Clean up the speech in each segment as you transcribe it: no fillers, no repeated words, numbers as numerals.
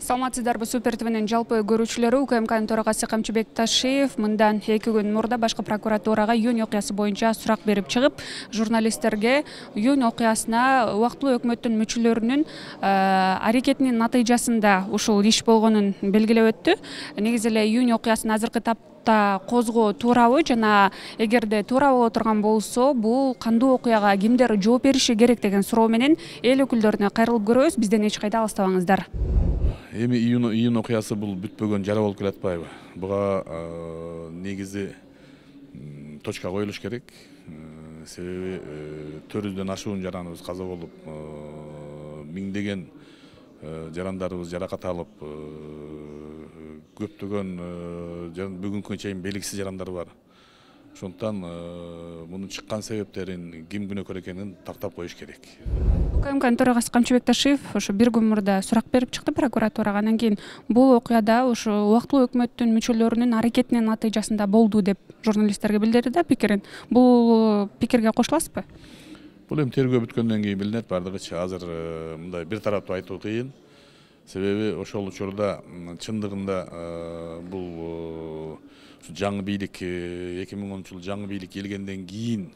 Саламатсыздарбы, Супер ТВнин жалпы көрүүчүлөрү, УКМКнын төрагасы Камчыбек Ташиев мындан 2 күн мурда башкы прокуратурага июнь окуясы боюнча сурак берип чыгып, журналисттерге июнь окуясына убактылуу өкмөттүн мүчөлөрүнүн аракетинин натыйжасында ушул иш болгонун белгилеп өттү. Негизи эле июнь окуясын азыркы тапта козгоо туурабы жана эгерде туура боло турган болсо, бул кандуу окуяга кимдер жооп бериши керек деген суроо менен эл өкүлдөрүнө кайрылып көрөбүз. Бизден эч кайда алыстабаңыздар. Эми июнь окуясы бул бүтпөгөн жара болуп келатпайбы? Буга негизи точка коюлуш керек. Себеби 400дөн ашуун жараныбыз каза болуп, миңдеген жарандарыбыз жаракат алып, көптөгөн бүгүнкү чейин белгисиз жарандар бар. Ошондуктан мунун чыккан себептерин ким күнөөкөр экенин тактап коюш керек. УКМКнын төрагасы Камчыбек Ташиев ошо 1 күн мурда сурак берип чыкты прокуратурага. Андан кийин бул окуяда ошо убактылуу өкмөттүн мүчөлөрүнүн аракетинин натыйжасында болду деп журналисттерге билдирди да пикирин. Бул пикирге кошуласызбы? Бул эми тергөө бүткөндөн кийин билинет, бардыгычы. Азыр мындай бир тараптуу айтуу кыйын. Себеби ошол учурда чындыгында бул жаңы бийлик 2010-жылы жаңы бийлик келгенден кийин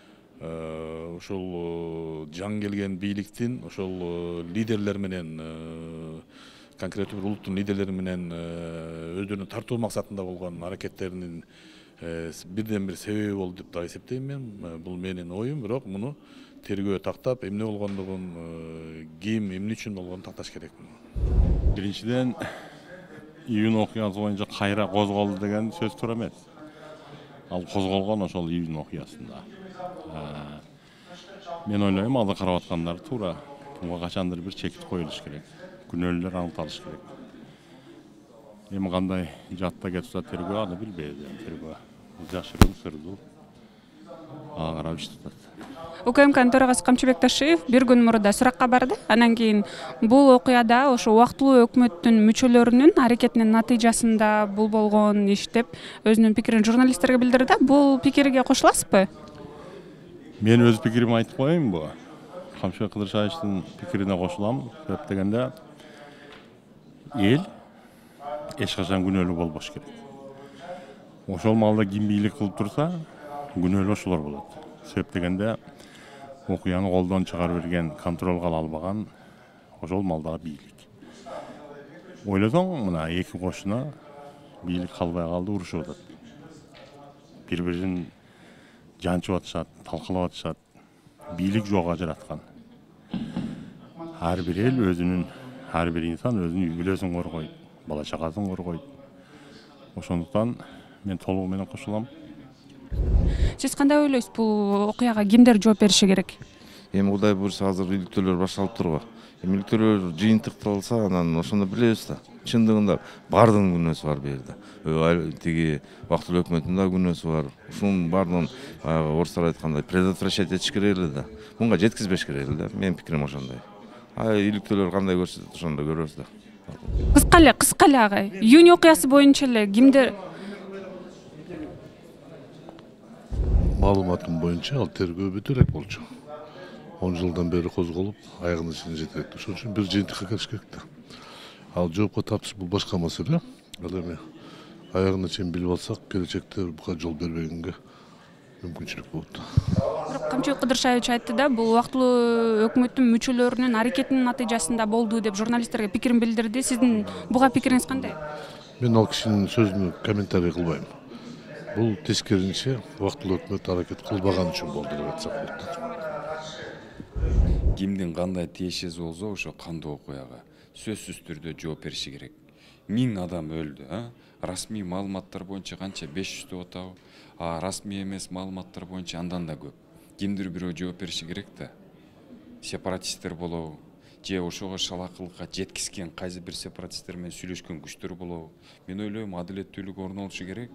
ошол жаңы келген бийликтин ошол лидерлер менен конкреттүү бир улуттун лидерлери менен өздөрүнө тартуу максатында болгон аракеттеринин бирден бир себеби болду деп да эсептейм мен. Бул менин оюм, бирок муну тергөө тактап, эмне болгондугун, ким, эмне үчүн болгонун такташ керек. Биринчиден, июнь окуясы боюнча кайра козголду деген сөз туура эмес. Ал козголгон ошол июнь окуясында. Мен ойлойм, аны карап аткандар туура. Буга качандыр бир чекит коюлуш керек. Күнөөлөр аныкталыш керек. Эми кандай жатта кетип атат тергөө, аны билбейм. Тергөө жашыруу, сырдуу. Ага карап иштеп атат. УКМКнын төрагасы Камчыбек Ташиев 1 күн мурда суракка барды. Андан кийин бул окуяда ошо убактылуу өкмөттүн мүчөлөрүнүн аракетинин натыйжасында бул болгон иш деп өзүнүн пикирин журналисттерге билдирди. Бул пикирге кошуласызбы? Мен өз пикиримди айтып коеюнбу? Камчыбек Кыдыршаевичтин пикирине кошулам. Себеп дегенде эл эч качан күнөөлүү болбош керек. Ошол маалда ким бийлик кылып турса, күнөөлүү ошолор болот. Себеп дегенде окуяны колдон чыгарып берген, контролго ала албаган ошол маалдагы бийлик. Ойлосоң, мына эки кошуна бийлик калбай калды, урушуп атат. Бири-бирин жанчып атышат, талкалап атышат. Бийлик жок ажыраткан. Ар бир эл өзүнүн, ар бир инсан өзүнүн үй бүлөсүн коргойт, бала чагасын коргойт. Ошондуктан мен толугу менен кошулам. Сиз кандай ойлойсуз, бул окуяга кимдер жооп бериши керек? Эми Кудай буйрса азыр иликтөөлөр башталып турго. Эми иликтөөлөр жыйынтыкталса, анан ошондо билебиз да. Чындыгында бардыгынын күнөөсү бар бу жерде. Тиги убактылуу өкмөттүн да күнөөсү бар. Ушунун баардыгын орустар айткандай предотвращать этиш керек эле да. Мунга жеткизбеш керек эле да. Менин пикирим ошондой. Иликтөөлөр кандай көрсөтөт, ошондо көрөбүз да. Кыска эле агай. Июнь окуясы боюнча эле кимдер Маалыматым боюнча ал тергөө бүтө элек болчу. 10 жылдан бери козголуп, аягына чейин жетет. Ошон үчүн бир жыйынтыкка келиш керек да. Ал жоопко тартыш бул башка маселе. Ал эми аягына чейин билип алсак, келечекте буга жол бербегенге мүмкүнчүлүк болот. Бирок Камчыбек Кыдыршаевич айтты да, бул убактылуу өкмөттүн мүчөлөрүнүн аракетинин натыйжасында болду деп журналисттерге пикирин билдирди. Сиздин буга пикириңиз кандай? Мен ал кишинин сөзүнө комментарий кылбайм. Бул тескеринче убактылуу өкмөт аракет кылбаган үчүн болду деп айтсак болот. Кимдин кандай тиешеси болсо, ошо кандуу окуяга сөзсүз түрдө жооп бериши керек. 1000 адам өлдү, расмий маалыматтар боюнча канча 500 деп атабы, расмий эмес маалыматтар боюнча андан да көп. Кимдир бирөө жооп бериши керек да. Сепаратисттер болобу, же ошого шалакылыкка жеткизген кайсы бир сепаратисттер менен сүйлөшкөн күчтөр болобу. Мен ойлойм, адилеттүүлүк орун алышы керек.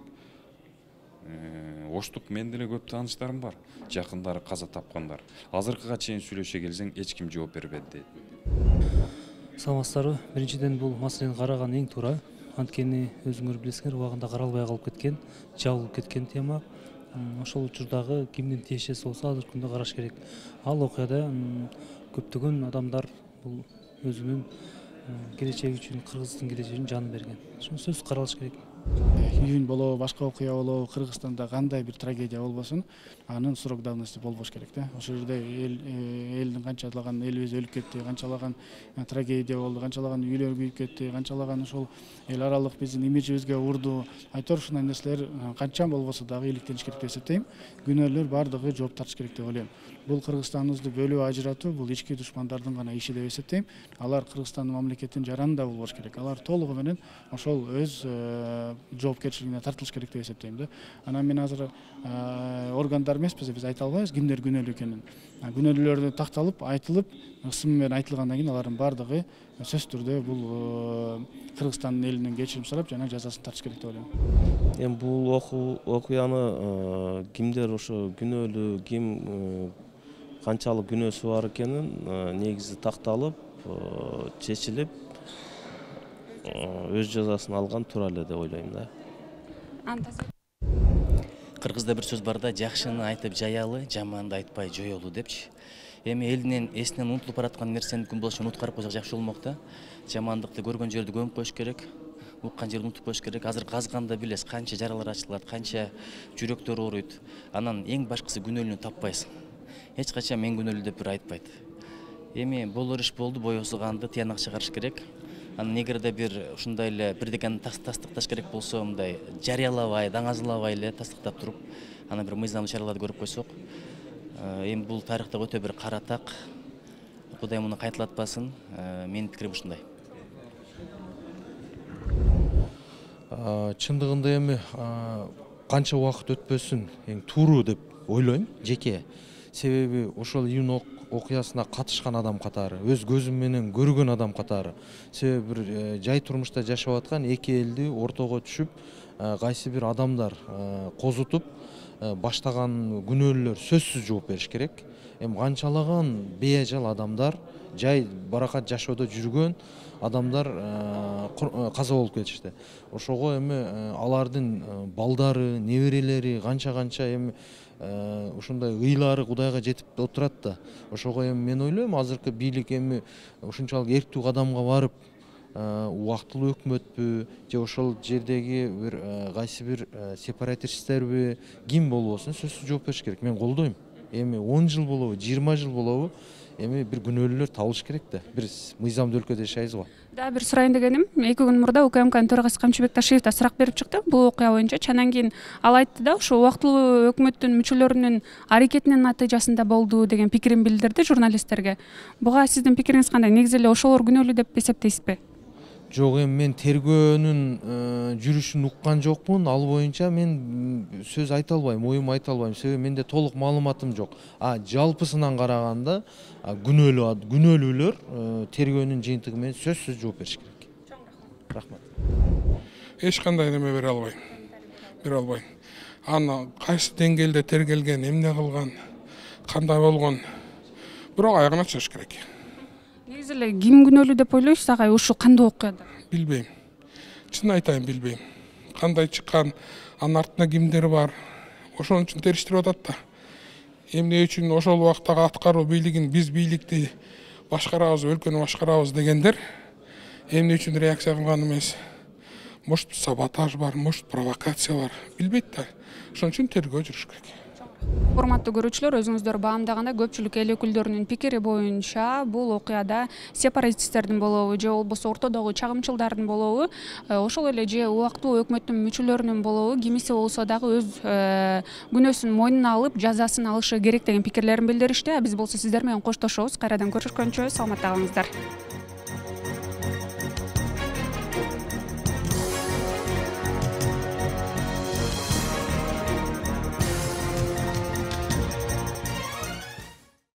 Оштук мен деле көп тааныштарым бар, жакындары каза тапкандар. Азыркыга чейин сүйлөшө келсең эч ким жооп бербеди дейт. Саламатсыздарбы? Биринчиден бул маселени караган эң туура. Анткени өзүңөр билесиңер, убагында каралбай калып кеткен, жабылып кеткен тема. Ошол учурдагы кимдин тиешеси болсо азыркы күндө караш керек. Ал окуяда көптөгөн адамдар бул өзүнүн келечеги үчүн, Кыргыздын келечеги үчүн жан берген. Ошону сөзсүз каралыш керек. Июнь болобу, башка окуя болобу, Кыргызстанда кандай бир трагедия болбосун, анын срок давности болбош керек да. Ошол жерде элдин канчалаган элибиз өлүп кетти, канчалаган трагедия болду, канчалаган үйлөр күйүп кетти, канчалаган ошол эл аралык биздин имиджибизге урду. Айтор ушундай нерселер канча болбосо дагы иликтениш керек деп эсептейм. Күнөөлөр бардыгы жооп тартыш керек деп ойлойм. Бул Кыргызстаныбызды бөлүп ажыратуу, бул ички душмандардын гана иши деп эсептейм. Алар Кыргызстандын мамлекетин жаранында болбош керек. Алар толугу менен ошол өз жоопкерчилигине тартылыш керек деп эсептейм да. Анан мен азыр органдар эмеспиз, биз айта албайбыз кимдер күнөөлүү экенин. Күнөөлүүлөрдү такталып, айтылып, ысым менен айтылгандан кийин алардын бардыгы сөзсүз түрдө бул Кыргызстандын элинен кечирим сурап жана жазасын тартыш керек деп ойлойм. Эми бул окуяны кимдер ошо күнөөлүү, ким канчалык күнөөсү бар экенин негизи такталып, чечилип, өз жазасын алган туура эле деп ойлойм да. Кыргызда бир сөз бар да, жакшыны айтып жаялы, жаманды айтпай жоёлу депчи. Эми элинен эсинен унутулуп бараткан нерсени күн болушу унуткарып койсок жакшы болмок да. Жамандыкты көргөн жерде көмүп коюш керек, уккан жерди унутуп коюш керек. Азыр казганда билесиз, канча жаралар ачылат, канча жүрөктөр ооруйт. Анан эң башкысы күнөөлүүнү таппайсың. Эч качан мен күнөөлүү деп бир айтпайт. Эми болор иш болду, боёсуганды тыянак чыгарыш керек. Анан эгерде бир ушундай эле бирдекени тастыкташ керек болсо, мындай жарыялабай, даңазылабай эле тастыктап туруп, анан бир мыйзамдуу чараларды көрүп койсок, эми бул тарыхта өтө бир кара так. Кудай муну кайталатпасын. Менин пикирим ушундай. Чындыгында эми канча убакыт өтпөсүн эң тууру деп ойлойм жеке. Себеби ошол июнь окуясына катышкан адам катары, өз көзүм менен көргөн адам катары. Себеби бир жай турмушта жашап аткан эки элди ортого түшүп, кайсы бир адамдар козутуп баштаган күнөөлөр сөзсүз жооп бериш керек. Эми канчалаган бейажал адамдар, жай баракат жашоодо жүргөн адамдар каза болуп кетишти. Ошого эми алардын балдары, неберелери канча эми ушундай ыйлары Кудайга жетип отурат да. Ошого эми мен ойлойм, азыркы бийлик эми ушунчалык эрктүү кадамга барып, убактылуу өкмөтпү же ошол жердеги бир кайсы бир сепаратисттерби, ким болбосун сөзсүз жооп бериш керек. Мен колдойм. Эми 10 жыл болобу, 20 жыл болобу, эми бир күнөөлүүлөр табылыш керек да. Бир мыйзамдуу өлкөдө жашайбыз го. Да, бир сурайын дегеним, 2 күн мурда УКМКнын төрагасы Камчыбек Ташиев да сурак берип чыкты бул окуя боюнча. Анан кийин ал айтты да, ошо убактылуу өкмөттүн мүчөлөрүнүн аракетинин натыйжасында болду деген пикирин билдирди журналисттерге. Буга сиздин пикириңиз кандай? Негизи эле ошолор күнөөлүү деп эсептейсизби? Жок, эми мен тергөөнүн жүрүшүн уккан жокмун. Ал боюнча мен сөз айта албайм, оюм айта албайм. Себеби менде толук маалыматым жок. Жалпысынан караганда күнөөлүүлөр тергөөнүн жыйынтыгы менен сөзсүз жооп бериш керек. Рахмат. Эч кандай неме бере албайм. Аны кайсы деңгээлде тергелген, эмне кылган, кандай болгон, бирок аягына чыгыш керек. Негизи эле ким күнөөлүү деп ойлойсуз агай ушул кандай окуяда? Билбейм. Чын айтайын, билбейм. Кандай чыккан, анын артында кимдер бар, ошон үчүн териштирип атат да. Эмне үчүн ошол убактагы аткаруу бийлигин, биз бийликти башкарабыз, өлкөнү башкарабыз дегендер эмне үчүн реакция кылган эмес. Может саботаж бар, может провокация бар, билбейт да. Ошон үчүн тергөө жүрүш керек. Урматтуу көрүүчүлөр, өзүңүздөр баамдаганда көпчүлүк эл өкүлдөрүнүн пикири боюнча бул окуяда сепаратисттердин болобу же болбосо ортодогу чагымчылдардын болобу, ошол эле же убактылуу өкмөттүн мүчөлөрүнүн болобу, кимиси болсо дагы өз күнөөсүн мойнуна алып жазасын алышы керек деген пикирлерин билдиришти. Биз болсо сиздер менен коштошобуз. Кайрадан көрүшкөнчө саламатта калыңыздар.